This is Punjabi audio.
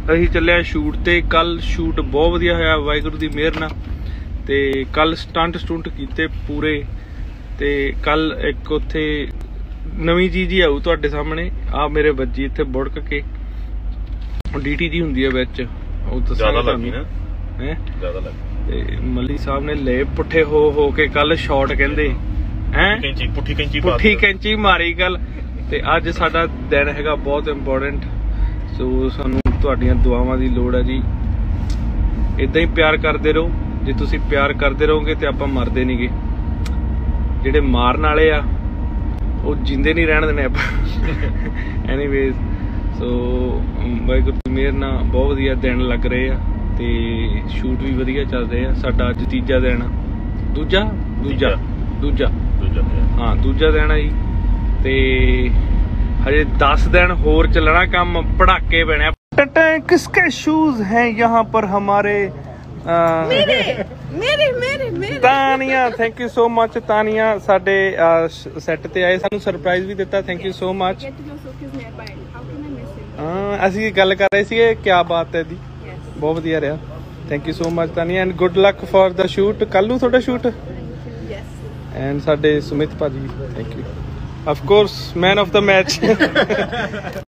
ਅਸੀਂ ਚੱਲੇ ਸ਼ੂਟ ਤੇ। ਕੱਲ ਸ਼ੂਟ ਬਹੁਤ ਵਧੀਆ ਹੋਇਆ ਵਾਹਿਗੁਰੂ ਦੀ ਮਿਹਰ ਨਾਲ। ਤੇ ਕੱਲ ਸਟੰਟ ਕੀਤੇ ਪੂਰੇ। ਤੇ ਕੱਲ ਇੱਕ ਉੱਥੇ ਨਵੀਂ ਚੀਜ਼ ਹੀ ਆਊ ਤੁਹਾਡੇ ਸਾਹਮਣੇ। ਆ ਮੇਰੇ ਵੱਜੀ ਇੱਥੇ ਬੁੜਕ ਕੇ ਡੀਟੀ ਜੀ ਹੁੰਦੀ ਹੈ ਵਿੱਚ, ਉਹ ਦੱਸਾਂਗਾ ਤੁਹਾਨੂੰ ਹੈ। ਤੇ ਮੱਲੀ ਸਾਹਿਬ ਨੇ ਲਏ ਪੁੱਠੇ ਹੋ ਕੇ ਕੱਲ ਸ਼ਾਟ ਕਹਿੰਦੇ ਹੈਂ, ਪੁੱਠੀ ਕੈਂਚੀ ਮਾਰੀ ਕੱਲ। ਤੇ ਅੱਜ ਸਾਡਾ ਦਿਨ ਹੈਗਾ ਬਹੁਤ ਇੰਪੋਰਟੈਂਟ। ਸੋ ਸਾਨੂੰ ਤੁਹਾਡੀਆਂ ਦੁਆਵਾਂ ਦੀ ਲੋੜ ਹੈ ਜੀ। ਇੱਦਾਂ ਹੀ ਪਿਆਰ ਕਰਦੇ ਰਹੋ। ਜੇ ਤੁਸੀਂ ਪਿਆਰ ਕਰਦੇ ਰਹੋਗੇ ਤੇ ਆਪਾਂ ਮਰਦੇ ਨੀਗੇ। ਜਿਹੜੇ ਮਾਰਨ ਵਾਲੇ ਆ ਉਹ ਜਿੰਦੇ ਨਹੀਂ ਰਹਿਣ ਦੇਣੇ ਆਪਾਂ। ਐਨੀਵੇਜ਼ ਸੋ ਵਾਹਿਗੁਰੂ ਦੀ ਮਿਹਰ ਨਾਲ ਬਹੁਤ ਵਧੀਆ ਦਿਨ ਲੱਗ ਰਹੇ ਆ ਤੇ ਸ਼ੂਟ ਵੀ ਵਧੀਆ ਚੱਲ ਰਹੇ ਆ। ਸਾਡਾ ਅੱਜ ਤੀਜਾ ਦਿਨ, ਦੂਜਾ ਹਾਂ ਦੂਜਾ ਦਿਨ ਆ ਜੀ। ਤੇ हजे 10 दिन होर चलना काम, पड़ाके बने। किसके शूज हैं यहाँ पर हमारे? मेरे Tania, thank you so much Tania. साडे सैट ते आए, सानू सरप्राइज भी दिता, थैंक यू सो मच। असीं गल कर रहे सी क्या बात है दी, बहुत वधिया रहा। Thank you so much Tania and good luck for the shoot. कल नूं तुहाडा शूट एंड साडे सुमित भाजी, thank you. Of course, man of the match.